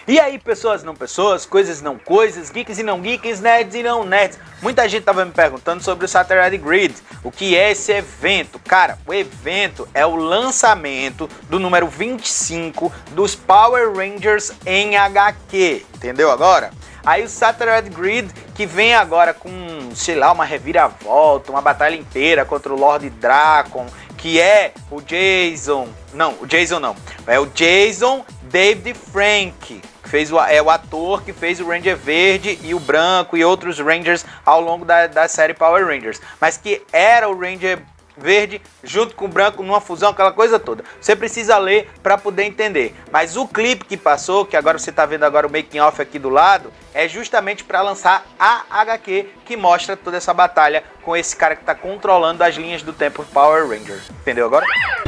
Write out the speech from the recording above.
E aí, pessoas não pessoas, coisas não coisas, geeks e não geeks, nerds e não nerds. Muita gente tava me perguntando sobre o Saturday Grid. O que é esse evento? Cara, o evento é o lançamento do número 25 dos Power Rangers em HQ. Entendeu agora? Aí o Saturday Grid, que vem agora com, sei lá, uma reviravolta, uma batalha inteira contra o Lord Drakkon, que é o Jason... Não, o Jason não. É o Jason David Frank. É o ator que fez o Ranger Verde e o Branco e outros Rangers ao longo da série Power Rangers. Mas que era o Ranger Verde junto com o Branco numa fusão, aquela coisa toda. Você precisa ler para poder entender. Mas o clipe que passou, que agora você está vendo agora o making off aqui do lado, é justamente para lançar a HQ que mostra toda essa batalha com esse cara que está controlando as linhas do tempo Power Ranger. Entendeu agora?